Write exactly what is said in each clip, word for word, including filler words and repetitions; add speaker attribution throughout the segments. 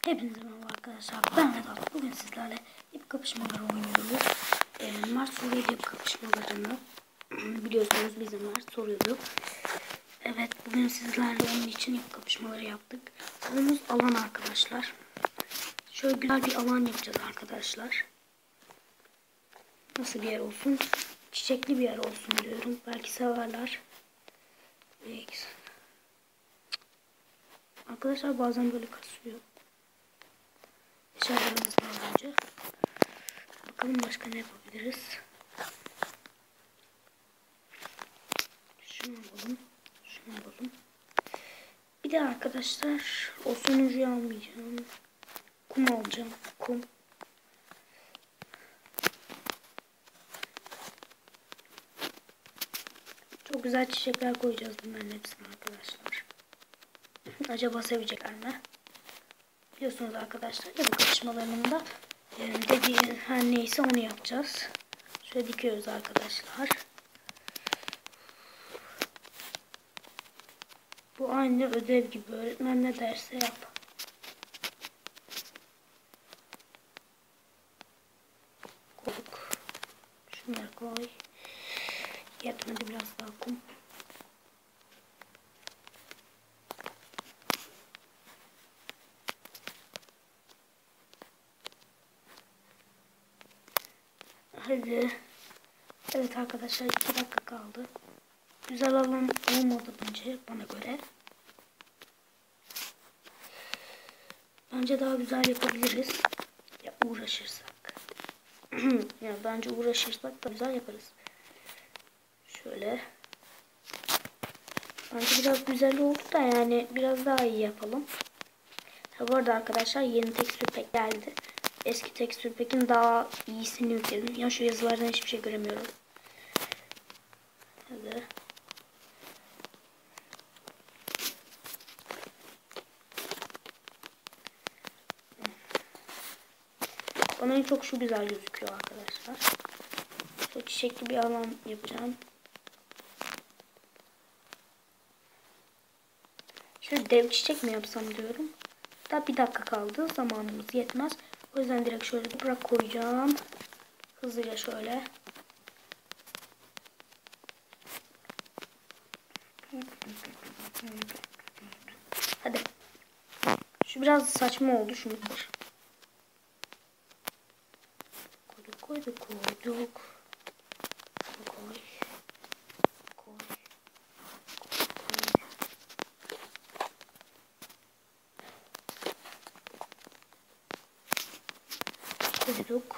Speaker 1: Hepinize merhaba arkadaşlar. Ben Vedat. Bugün sizlerle ip kapışmaları oynuyoruz. Ee, Mars soruyordu ip kapışmalarını. Biliyorsunuz bizim Mars soruyordu. Evet, bugün sizlerle onun için ip kapışmaları yaptık. Konumuz alan arkadaşlar. Şöyle güzel bir alan yapacağız arkadaşlar. Nasıl bir yer olsun? Çiçekli bir yer olsun diyorum. Belki severler. Belki... Arkadaşlar bazen böyle kasıyor. Eşyalarımızı alınca. Bakalım başka ne yapabiliriz. Şunu alalım. Şunu alalım. Bir de arkadaşlar o sonuncuyu almayacağım. Kum alacağım. Kum. Çok güzel çiçekler koyacağız bunların hepsine arkadaşlar. Acaba sevecekler mi? Biliyorsunuz arkadaşlar ya bu kapışmalarında dediği her neyse onu yapacağız. Şöyle dikiyoruz arkadaşlar. Bu aynı ödev gibi. Öğretmen ne derse yap. Koyduk. Şunları koy. Yetmedi, biraz daha kum. Hadi. Evet arkadaşlar, iki dakika kaldı. Güzel alan olmadı bence bana göre. Bence daha güzel yapabiliriz. Ya uğraşırsak. Ya bence uğraşırsak da güzel yaparız. Şöyle. Bence biraz güzel oldu da yani biraz daha iyi yapalım. Ha, bu arada arkadaşlar yeni tekstür pek geldi. Eski tekstür pekin daha iyisini yükledim. Ya şu yazılardan hiçbir şey göremiyorum. Hadi. Bana en çok şu güzel gözüküyor arkadaşlar. Şu çiçekli bir alan yapacağım. Şöyle dev çiçek mi yapsam diyorum. Daha bir dakika kaldı. Zamanımız yetmez. O yüzden direkt şöyle toprak koyacağım. Hızlıca şöyle. Hadi. Şu biraz saçma oldu. Şunu kır. Koyduk koyduk koyduk. Koy. Koy. Koyduk.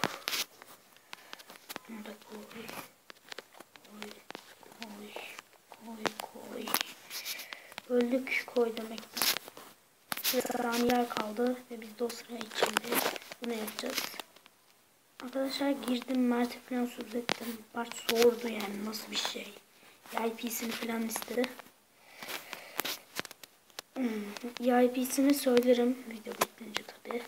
Speaker 1: Bunu da koy. Koy. Koy. Koy. Koy. Öldük koy demekten. Bir saniyeler kaldı ve biz de o sıra içinde bunu yapacağız. Arkadaşlar girdim, Mert'e falan söz ettim. Mert sordu yani nasıl bir şey. I P'sini falan istedi. Hmm. I P'sini söylerim video bitince tabi.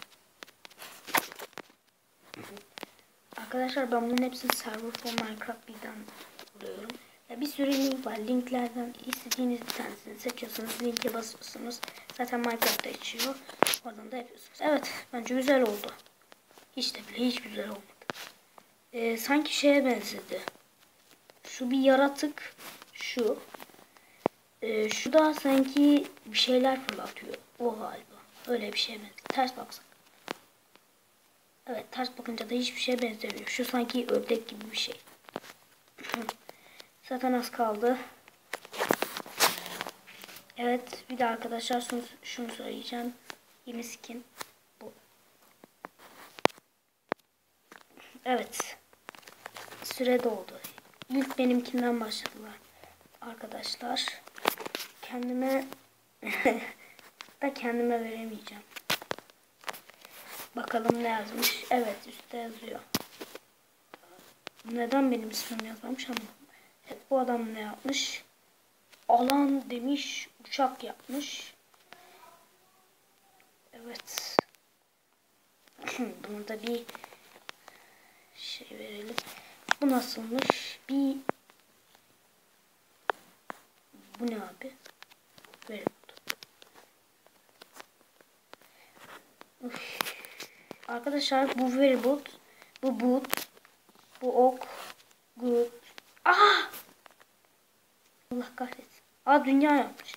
Speaker 1: Arkadaşlar ben bunun hepsini Server for Minecraft birden buluyorum. Ya bir sürü link var. Linklerden istediğiniz bir tanesini seçiyorsunuz. Linke basıyorsunuz. Zaten Minecraft'ta açıyor. Oradan da yapıyorsunuz. Evet, bence güzel oldu. Hiç de bile hiç güzel olmadı. Ee, sanki şeye benzedi. Şu bir yaratık. Şu. Ee, şu da sanki bir şeyler fırlatıyor. O galiba. Öyle bir şeye benziyor. Ters baksak. Evet, ters bakınca da hiçbir şeye benzemiyor. Şu sanki ördek gibi bir şey. Zaten az kaldı. Evet, bir de arkadaşlar şunu, şunu söyleyeceğim. Yeni skin bu. Evet. Süre doldu. İlk benimkinden başladılar. Arkadaşlar. Kendime da kendime veremeyeceğim. Bakalım ne yazmış. Evet, üstte yazıyor. Neden benim ismim yazmamış ama. Evet, bu adam ne yapmış? Alan demiş, uçak yapmış. Evet. Bunu da bir şey verelim. Bu nasılmış? Bir bu ne abi? Verelim. Üf. Arkadaşlar bu very good. Bu boot. Bu ok. Good. Ah! Allah kahretsin. Aa dünya yapmış.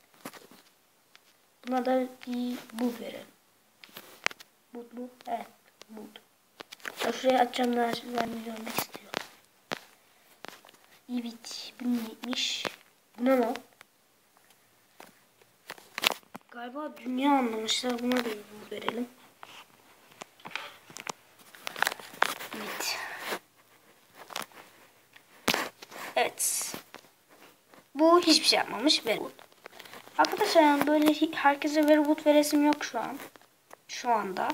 Speaker 1: Buna da bir bu verelim. Bu bu. Evet. Bu. Ya şuraya açacağım da vermeyi görmek istiyor. Evet. Bu neymiş? Bu ne lan? Galiba dünya anlamışlar. Buna da bir bu verelim. Evet. Evet. Bu hiçbir şey yapmamış. Very good. Arkadaşlar yani böyle herkese very good veresim yok şu an. Şu anda.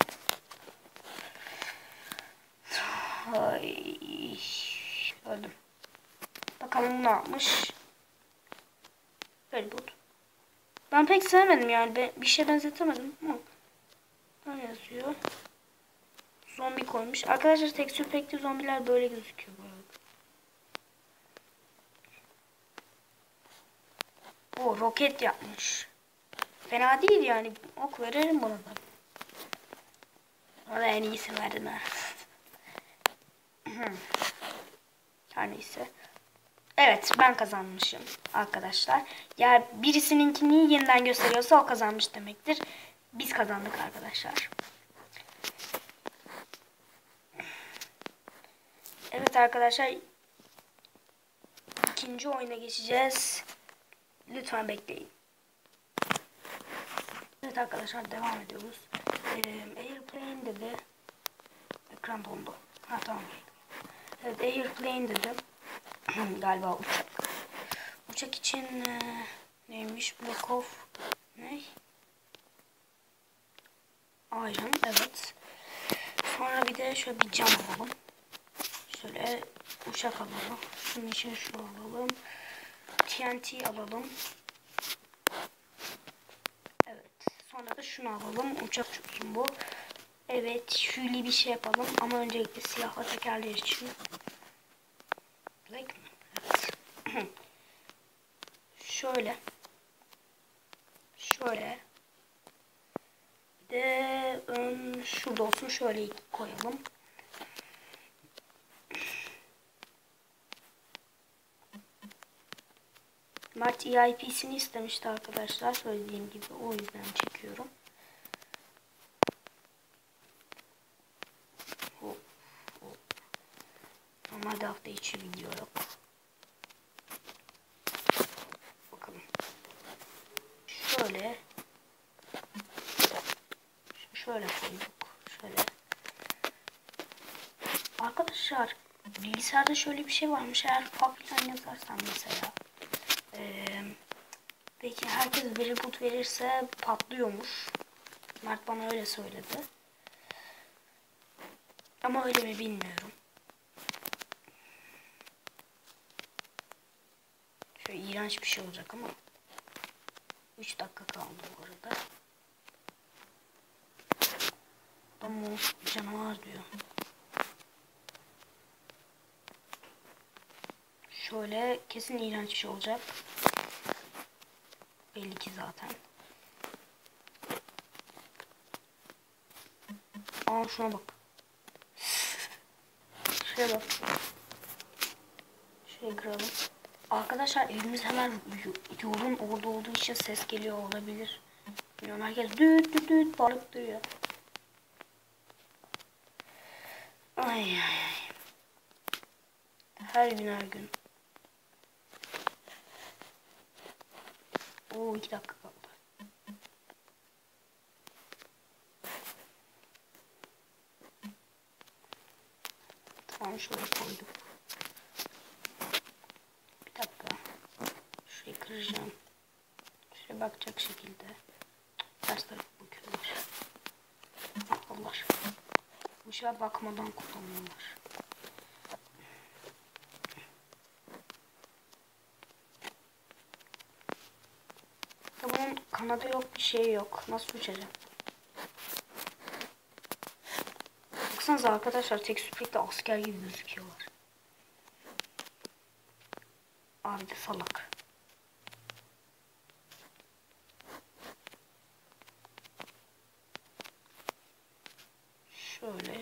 Speaker 1: Ay, öldüm. Bakalım ne yapmış. Very good. Ben pek sevmedim yani. Ben bir şey benzetemedim ama. Ne yazıyor? Zombi koymuş. Arkadaşlar tekstür pekli zombiler böyle gözüküyor bu arada. O roket yapmış. Fena değil yani. Ok veririm buna da. Ona en iyisi verdim ha. Her neyse. Evet ben kazanmışım arkadaşlar. Ya birisininkini yeniden gösteriyorsa o kazanmış demektir. Biz kazandık arkadaşlar. Evet arkadaşlar. İkinci oyuna geçeceğiz. Lütfen bekleyin. Evet arkadaşlar devam ediyoruz. Ee, airplane dedi. Ekran dondu. Ha tamam. Evet airplane dedim. Galiba uçak. Uçak için e, neymiş? Block of ne? Iron evet. Sonra bir de şöyle bir cam alalım. Şöyle uçak alalım. Şunun için şu alalım. T N T alalım. Evet. Sonra da şunu alalım. Uçak uçsun bu. Evet. Şöyle bir şey yapalım. Ama öncelikle siyahla tekerler için. Black mi? Evet. Şöyle. Şöyle. Bir de ım, şurada olsun. Şöyle koyalım. Mert E I P'sini istemişti arkadaşlar. Söylediğim gibi o yüzden çekiyorum. Hop, hop. Normalde hafta içi video yok. Bakalım. Şöyle. Şöyle koyduk. Şöyle. Arkadaşlar bilgisayarda şöyle bir şey varmış. Eğer falan yazarsam mesela. Ee, peki herkes bir boot verirse patlıyormuş. Mert bana öyle söyledi. Ama öyle mi bilmiyorum. Şöyle iğrenç bir şey olacak ama. üç dakika kaldı bu arada. Ama canavar diyor. Şöyle kesin iğrenç bir şey olacak. Belli ki zaten. Aa şuna bak. Şuraya bak. Şurayı kıralım. Arkadaşlar evimiz hemen yolun orada olduğu için ses geliyor olabilir. Bilmiyorum herkes düt düt düt bağırıp duruyor. Ay ay ay. Her gün her gün. Oo iki dakika kaldı. Tamam şöyle koyduk. Bir dakika. Şurayı kıracağım. Şuraya bakacak şekilde. Ters tarafı bakıyorlar. Allah. Bu şeye bakmadan kullanıyorlar. Bunun kanadı yok, bir şey yok. Nasıl uçacağım? Baksanıza arkadaşlar tek süpürükle asker gibi gözüküyorlar. Abi de salak.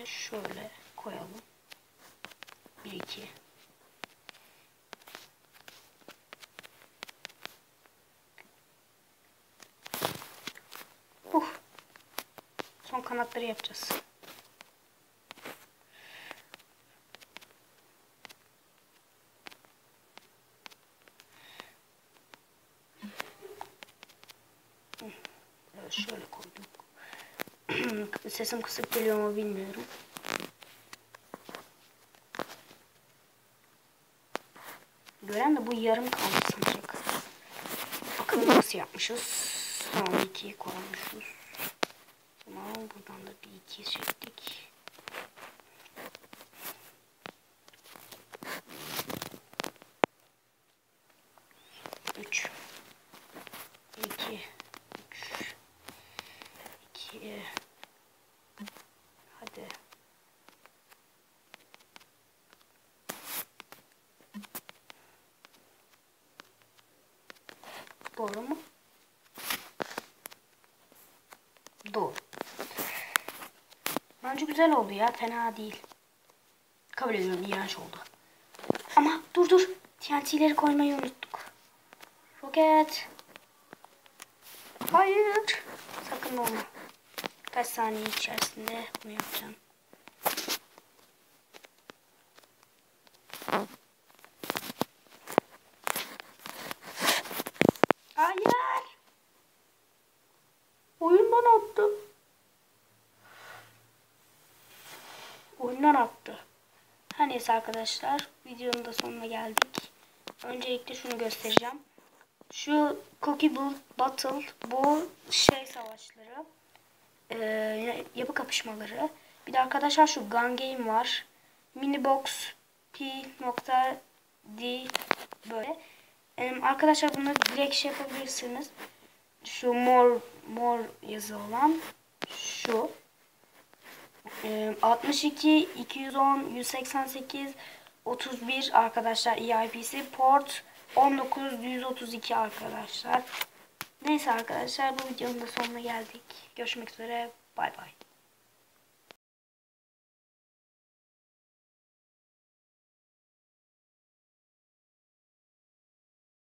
Speaker 1: şöyle koyalım. bir iki. Uh. Son kanatları yapacağız. Evet, şöyle koyduk. Sesim kısık geliyor mu bilmiyorum. Gören de bu yarım kaldı sanacak. Bakalım nasıl yapmışız. Son ikiyi koymuşuz. Tamam, buradan da bir iki çektik. Üç. İki. Üç. İki. Hadi. Doğru mu? Doğru. Bence güzel oldu ya. Fena değil. Kabul ediyorum. İğrenç oldu. Ama dur dur. T N T'leri koymayı unuttuk. Roket. Hayır. Sakın olma. Kaç saniye içerisinde bunu yapacağım. Hayır. Oyundan attı. Oyundan attı. Her neyse arkadaşlar. Videonun da sonuna geldik. Öncelikle şunu göstereceğim. Şu Cookie Battle, bu şey savaşları. Ee, yapı kapışmaları. Bir de arkadaşlar şu Gun Game var. Minibox P.D böyle. Ee, arkadaşlar bunları direkt şey yapabilirsiniz. Şu mor mor yazı olan şu. Ee, altmış iki, iki yüz on, yüz seksen sekiz, otuz bir arkadaşlar E I P'si. Port on dokuz, yüz otuz iki arkadaşlar. Neyse arkadaşlar, bu videonun da sonuna geldik. Görüşmek üzere. Bay bay.